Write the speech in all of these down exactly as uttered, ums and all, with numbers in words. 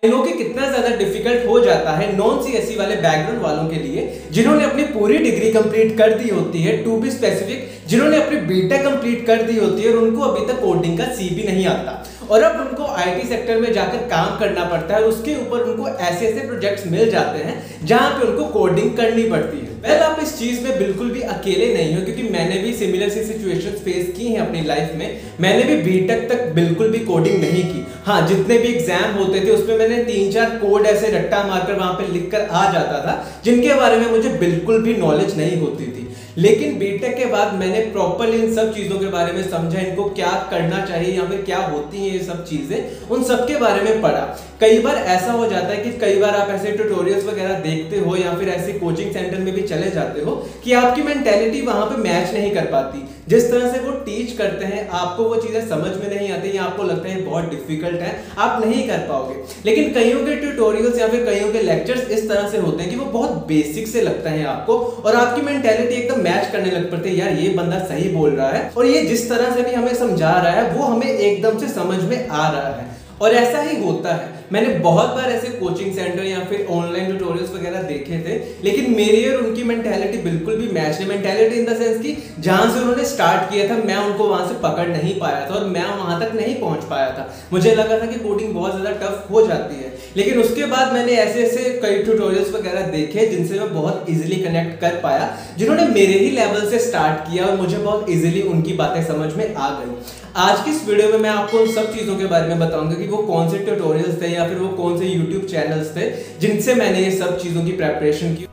No कि कितना ज्यादा डिफिकल्ट हो जाता है नॉन सीएसई वाले बैकग्राउंड वालों के लिए जिन्होंने अपनी पूरी डिग्री कंप्लीट कर दी होती है, टू बी स्पेसिफिक जिन्होंने अपनी बीटेक कंप्लीट कर दी होती है और उनको अभी तक कोडिंग का सी भी नहीं आता और अब उनको आईटी सेक्टर में जाकर काम करना पड़ता है। उसके ऊपर उनको ऐसे ऐसे प्रोजेक्ट्स मिल जाते हैं जहां पे उनको कोडिंग करनी पड़ती है। वेल, आप इस चीज में बिल्कुल भी अकेले नहीं हो, क्योंकि मैंने भी सिमिलर सी सिचुएशंस फेस की हैं अपनी लाइफ में। मैंने भी बीटेक तक बिल्कुल भी कोडिंग नहीं की। हाँ, जितने भी एग्जाम होते थे उसमें मैंने तीन चार कोड ऐसे रट्टा मारकर वहां पे लिख कर आ जाता था जिनके बारे में मुझे बिल्कुल भी नॉलेज नहीं होती थी। लेकिन बीटेक के बाद मैंने प्रॉपर्ली इन सब चीजों के बारे में समझा, इनको क्या करना चाहिए या फिर क्या होती हैं ये सब चीजें, उन सब के बारे में पढ़ा। कई बार ऐसा हो जाता है कि कई बार आप ऐसे ट्यूटोरियल्स वगैरह देखते हो या फिर ऐसे कोचिंग सेंटर में भी चले जाते हो कि आपकी मेंटेलिटी वहां पे मैच नहीं कर पाती। जिस तरह से वो टीच करते हैं आपको वो चीजें समझ में नहीं आती या आपको लगता है बहुत डिफिकल्ट है, आप नहीं कर पाओगे। लेकिन कईयों के ट्यूटोरियल्स या फिर कईयों के लेक्चर्स इस तरह से होते हैं कि वो बहुत बेसिक से लगता है आपको और आपकी मेंटेलिटी एकदम मैच करने लग पड़ते हैं। यार, ये बंदा सही बोल रहा है और ये जिस तरह से भी हमें समझा रहा है वो हमें एकदम से समझ में आ रहा है। और ऐसा ही होता है। मैंने बहुत बार ऐसे कोचिंग सेंटर या फिर ऑनलाइन ट्यूटोरियल्स वगैरह देखे थे, लेकिन मेरी और उनकी मेंटालिटी बिल्कुल भी मैच नहीं। मेंटालिटी इन द सेंस कि जहां से उन्होंने स्टार्ट किया था मैं उनको वहां से पकड़ नहीं पाया था और मैं वहां तक नहीं पहुंच पाया था। मुझे लगा था कि कोडिंग बहुत ज्यादा टफ हो जाती है, लेकिन उसके बाद मैंने ऐसे ऐसे कई ट्यूटोरियल्स वगैरह देखे जिनसे मैं बहुत इजीली कनेक्ट कर पाया, जिन्होंने मेरे ही लेवल से स्टार्ट किया और मुझे बहुत इजीली उनकी बातें समझ में आ गई। आज की इस वीडियो में मैं आपको उन सब चीजों के बारे में बताऊंगा कि वो कौन से ट्यूटोरियल्स थे या फिर वो कौन से यूट्यूब चैनल्स थे जिनसे मैंने ये सब चीजों की प्रेपरेशन की।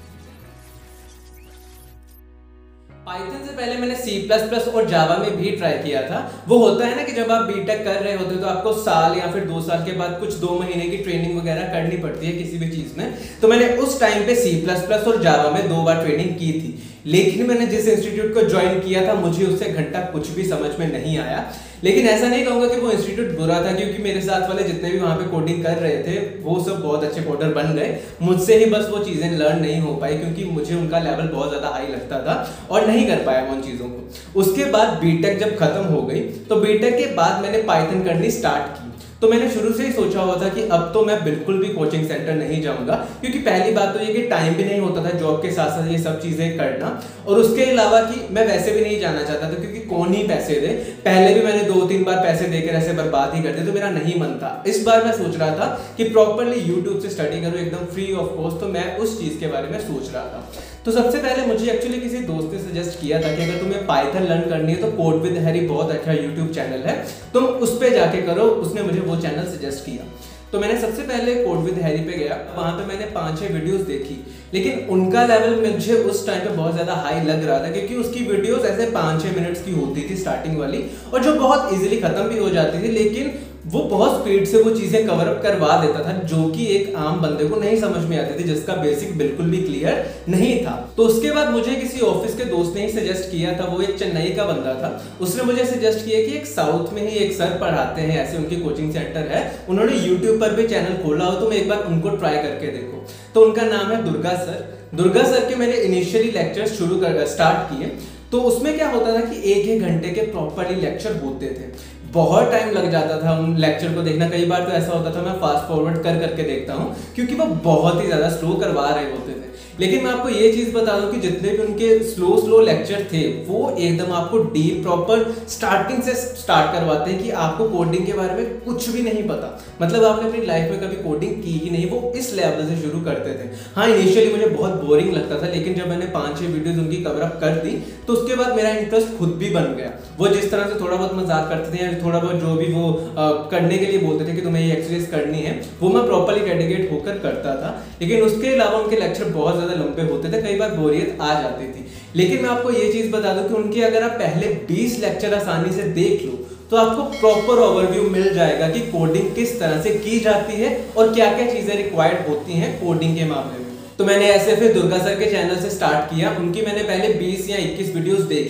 पाइथन से पहले मैंने सी प्लस प्लस और जावा में भी ट्राई किया था। वो होता है ना कि जब आप बीटेक कर रहे होते हो तो आपको साल या फिर दो साल के बाद कुछ दो महीने की ट्रेनिंग वगैरह करनी पड़ती है किसी भी चीज में। तो मैंने उस टाइम पे सी प्लस प्लस और जावा में दो बार ट्रेनिंग की थी। लेकिन मैंने जिस इंस्टीट्यूट को ज्वाइन किया था मुझे उससे घंटा कुछ भी समझ में नहीं आया। लेकिन ऐसा नहीं कहूंगा कि वो इंस्टीट्यूट बुरा था, क्योंकि मेरे साथ वाले जितने भी वहां पे कोडिंग कर रहे थे वो सब बहुत अच्छे कोडर बन गए। मुझसे ही बस वो चीजें लर्न नहीं हो पाई क्योंकि मुझे उनका लेवल बहुत ज्यादा हाई लगता था और नहीं कर पाया उन चीजों को। उसके बाद बीटेक जब खत्म हो गई तो बीटेक के बाद मैंने पाइथन करनी स्टार्ट की। तो मैंने शुरू से ही सोचा हुआ था कि अब तो मैं बिल्कुल भी कोचिंग सेंटर नहीं जाऊंगा, क्योंकि पहली बात तो ये कि टाइम भी नहीं होता था जॉब के साथ साथ ये सब चीजें करना, और उसके अलावा कि मैं वैसे भी नहीं जाना चाहता था क्योंकि कौन ही पैसे दे। पहले भी मैंने दो तीन बार पैसे देकर ऐसे बर्बाद ही करते तो मेरा नहीं मन था। इस बार मैं सोच रहा था कि प्रॉपरली यूट्यूब से स्टडी करूं एकदम फ्री ऑफ कॉस्ट, तो मैं उस चीज के बारे में सोच रहा था। तो सबसे पहले मुझे एक्चुअली किसी दोस्त ने सजेस्ट किया था कि अगर तुम्हें पाइथन लर्न करनी है तो कोड विद हैरी बहुत अच्छा यूट्यूब चैनल है, तुम उस पे जाके करो। उसने मुझे वो चैनल सजेस्ट किया। तो मैंने सबसे पहले कोड विद हैरी पे गया। वहां पे मैंने पांच छह वीडियोस देखी, लेकिन उनका लेवल मुझे उस टाइम पे बहुत ज्यादा हाई लग रहा था क्योंकि उसकी वीडियोस ऐसे पांच छह मिनट्स की होती थी स्टार्टिंग वाली, और जो बहुत इजीली खत्म भी हो जाती थी, लेकिन वो बहुत स्पीड से वो चीजें कवर अप करवा देता था जो कि एक आम बंदे को नहीं समझ में आती थी, जिसका बेसिक बिल्कुल भी क्लियर नहीं था। तो उसके बाद मुझे किसी ऑफिस के दोस्त ने ही सजेस्ट किया था, वो एक चेन्नई का बंदा था। उसने मुझे सजेस्ट किया कि एक साउथ में ही एक सर पढ़ाते हैं, ऐसे उनकी कोचिंग सेंटर है, उन्होंने यूट्यूब पर भी चैनल खोला हो, तो मैं एक बार उनको ट्राई करके देखो। तो उनका नाम है दुर्गा सर। दुर्गा सर के मैंने इनिशियली लेक्चर शुरू कर स्टार्ट किए। तो उसमें क्या होता था कि एक एक घंटे के प्रॉपरली लेक्चर होते थे। बहुत टाइम लग जाता था उन लेक्चर को देखना। कई बार तो ऐसा होता था मैं फास्ट फॉरवर्ड कर करके देखता हूँ क्योंकि वो बहुत ही ज्यादा स्लो करवा रहे होते थे। लेकिन मैं आपको ये चीज बता दूं कि जितने भी उनके स्लो स्लो लेक्चर थे वो एकदम आपको डीप प्रॉपर स्टार्टिंग से स्टार्ट करवाते हैं कि आपको कोडिंग के बारे में कुछ भी नहीं पता, मतलब आपने अपनी लाइफ में कभी कोडिंग की ही नहीं, वो इस लेवल से शुरू करते थे। हाँ, इनिशियली मुझे बहुत बोरिंग लगता था, लेकिन जब मैंने पांच छह वीडियोस उनकी कवर अप कर दी तो उसके बाद मेरा इंटरेस्ट खुद भी बन गया। वो जिस तरह से थोड़ा बहुत मजाक करते थे या थोड़ा बहुत जो भी वो आ, करने के लिए बोलते थे कि तुम्हें ये एक्सरसाइज करनी है, वो मैं प्रॉपरली डेडिकेट होकर करता था। लेकिन उसके अलावा उनके लेक्चर बहुत ज्यादा लंबे होते थे, कई बार बोरियत आ जाती थी। लेकिन मैं आपको ये चीज बता दूं कि उनके अगर आप पहले बीस लेक्चर आसानी से देख लो तो आपको प्रॉपर ओवरव्यू मिल जाएगा कि कोडिंग किस तरह से की जाती है और क्या क्या चीजें रिक्वायर्ड होती हैं कोडिंग के मामले में। तो मैंने ऐसे फिर दुर्गा सर के चैनल से स्टार्ट किया। उनकी मैंने पहले बीस या इक्कीस वीडियोस देख ली।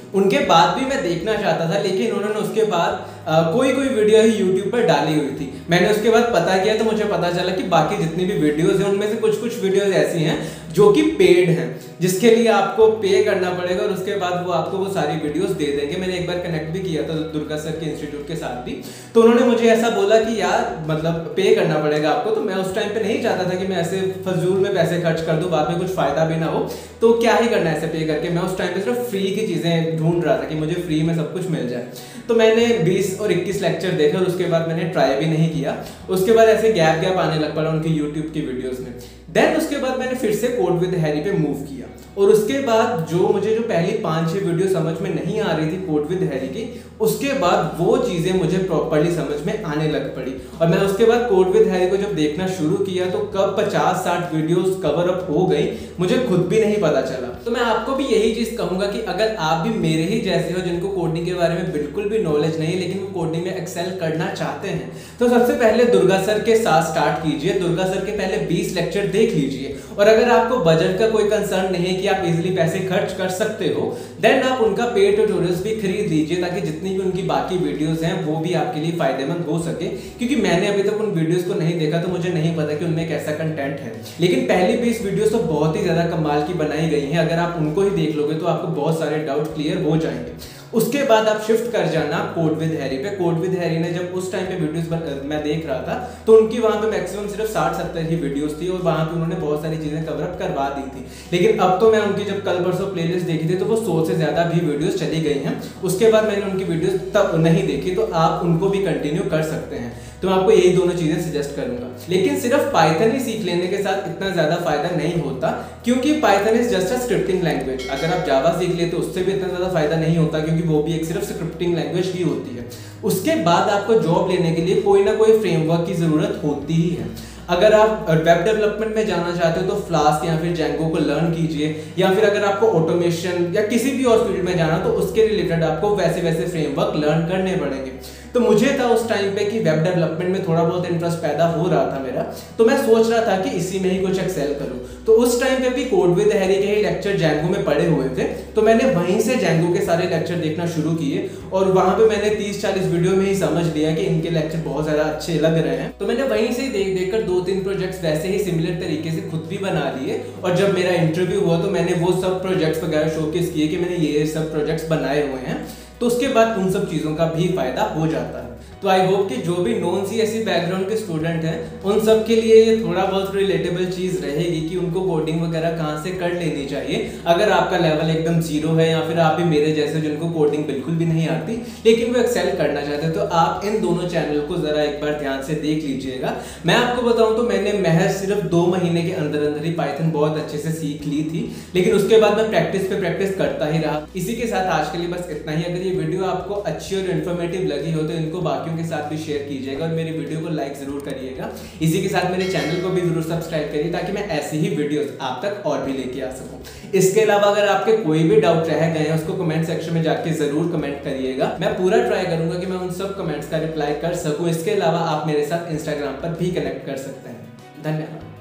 उनके बाद भी मैं देखना चाहता था, लेकिन उन्होंने उसके बाद आ, कोई कोई वीडियो ही यूट्यूब पर डाली हुई थी। मैंने उसके बाद पता किया तो मुझे पता चला कि बाकी जितनी भी वीडियोस हैं उनमें से कुछ कुछ वीडियोस ऐसी हैं जो कि पेड हैं, जिसके लिए आपको पे करना पड़ेगा और उसके बाद वो आपको वो सारी वीडियोस दे देंगे। मैंने एक बार कनेक्ट भी किया था दुर्गा सर के इंस्टीट्यूट के साथ भी, तो उन्होंने मुझे ऐसा बोला कि यार मतलब पे करना पड़ेगा आपको। तो मैं उस टाइम पे नहीं चाहता था कि मैं ऐसे फजूल में पैसे खर्च कर दूं, बाद में कुछ फायदा भी ना हो, तो क्या ही करना है ऐसे पे करके। मैं उस टाइम पे सिर्फ फ्री की चीजें ढूंढ रहा था कि मुझे फ्री में सब कुछ मिल जाए। तो मैंने बीस और इक्कीस लेक्चर देखे और उसके बाद मैंने ट्राई भी नहीं किया। उसके बाद ऐसे गैप गैप आने लग पड़ा उनकी यूट्यूब की वीडियोस में। देन उसके बाद मैंने फिर से कोड विद हैरी पे मूव किया और उसके बाद जो मुझे जो पहली पांच छह वीडियो समझ में नहीं आ रही थी कोड विद हैरी की, उसके बाद वो चीजें मुझे प्रॉपर्ली समझ में आने लग पड़ी। और मैं उसके बाद कोड विद हैरी को जब देखना शुरू किया तो कब पचास साठ वीडियोस कवर अप हो गई मुझे खुद भी नहीं पता चला। तो मैं आपको भी यही चीज कहूंगा कि अगर आप भी मेरे ही जैसे हो जिनको कोडिंग के बारे में बिल्कुल भी नॉलेज नहीं है लेकिन वो कोडिंग में एक्सेल करना चाहते हैं, तो सबसे पहले दुर्गा सर के साथ स्टार्ट कीजिए। दुर्गा सर के पहले बीस लेक्चर देख लीजिए और अगर आपको बजट का कोई कंसर्न नहीं है कि आप इजीली पैसे खर्च कर सकते हो, देन आप उनका पेड ट्यूटोरियल्स भी खरीद लीजिए ताकि जितनी भी उनकी बाकी वीडियोस हैं वो भी आपके लिए फायदेमंद हो सके। क्योंकि मैंने अभी तक उन वीडियोस को नहीं देखा तो मुझे नहीं पता कि उनमें कैसा कंटेंट है, लेकिन पहली बीस वीडियोस तो बहुत ही ज्यादा कमाल की बनाई गई हैं। अगर आप उनको ही देख लोगे तो आपको बहुत सारे डाउट क्लियर हो जाएंगे। उसके बाद आप शिफ्ट कर जाना कोड विद हैरी पे। कोड विद हैरी ने जब उस टाइम पे वीडियोस मैं देख रहा था तो उनकी वहां पे मैक्सिमम सिर्फ साठ सत्तर ही वीडियोस थी और वहां पे उन्होंने बहुत सारी चीजें कवर अप करवा दी थी। लेकिन अब तो मैं उनकी जब कल परसों प्लेलिस्ट देखी थी तो वो सौ से ज्यादा भी वीडियोस चली गई हैं। उसके बाद मैंने उनकी वीडियोस तब नहीं देखी, तो आप उनको भी कंटिन्यू कर सकते हैं। तो मैं आपको यही दोनों चीजें सजेस्ट करूंगा। लेकिन सिर्फ पाइथन ही सीख लेने के साथ इतना ज्यादा फायदा नहीं होता, क्योंकि Python is just a scripting language. अगर आप जावा सीख लेते तो उससे भी इतना ज्यादा फायदा नहीं होता, क्योंकि वो भी एक सिर्फ स्क्रिप्टिंग लैंग्वेज ही होती है। उसके बाद आपको जॉब लेने के लिए कोई ना कोई फ्रेमवर्क की जरूरत होती ही है। अगर आप वेब डेवलपमेंट में जाना चाहते हो तो फ्लास्क या फिर जेंगो को लर्न कीजिए, या फिर अगर आपको ऑटोमेशन या किसी भी और फील्ड में जाना तो उसके रिलेटेड आपको वैसे वैसे फ्रेमवर्क लर्न करने पड़ेंगे। तो मुझे था उस टाइम पे कि वेब डेवलपमेंट में थोड़ा बहुत इंटरेस्ट पैदा हो रहा था मेरा, तो मैं सोच रहा था कि इसी में ही कुछ एक्सेल करूं। तो उस टाइम पे भी कोड विद हैरी के ही लेक्चर जेंगो में पड़े हुए थे, तो मैंने वहीं से जेंगो के सारे लेक्चर देखना शुरू किए और वहां पे मैंने तीस चालीस वीडियो में ही समझ लिया कि इनके लेक्चर बहुत ज्यादा अच्छे लग रहे हैं। तो मैंने वहीं से देख देख कर दो तीन प्रोजेक्ट्स वैसे ही सिमिलर तरीके से खुद भी बना लिए और जब मेरा इंटरव्यू हुआ तो मैंने वो सब प्रोजेक्ट्स वगैरह शोकेस किए कि मैंने ये सब प्रोजेक्ट्स बनाए हुए हैं। तो उसके बाद उन सब चीज़ों का भी फायदा हो जाता है। तो आई होप कि जो भी नॉन सीएसई बैकग्राउंड के स्टूडेंट हैं उन सब के लिए ये थोड़ा बहुत रिलेटेबल चीज़ रहेगी कि उनको कोडिंग वगैरह कहाँ से कर लेनी चाहिए। अगर आपका लेवल एकदम जीरो है या फिर आप भी मेरे जैसे जिनको कोडिंग बिल्कुल भी नहीं आती लेकिन वो एक्सेल करना चाहते हैं, तो आप इन दोनों चैनल को ज़रा एक बार ध्यान से देख लीजिएगा। मैं आपको बताऊँ तो मैंने महज सिर्फ दो महीने के अंदर अंदर ही पाइथन बहुत अच्छे से सीख ली थी, लेकिन उसके बाद मैं प्रैक्टिस पे प्रैक्टिस करता ही रहा। इसी के साथ आज के लिए बस इतना ही। अगर ये वीडियो आपको अच्छी और इन्फॉर्मेटिव लगी हो तो इनको बाकी के साथ भी शेयर कीजिएगा और मेरी वीडियो को लाइक जरूर करिएगा। इसी के साथ मेरे चैनल को भी जरूर सब्सक्राइब करिए ताकि मैं ऐसी ही वीडियोस आप तक और भी लेके आ सकूं। इसके अलावा अगर आपके कोई भी डाउट रह गए हैं उसको कमेंट सेक्शन में जाके जरूर कमेंट करिएगा। मैं पूरा ट्राई करूंगा कि मैं उन सब कमेंट्स का रिप्लाई कर सकूं। इसके अलावा आप मेरे साथ इंस्टाग्राम पर भी कनेक्ट कर सकते हैं। धन्यवाद।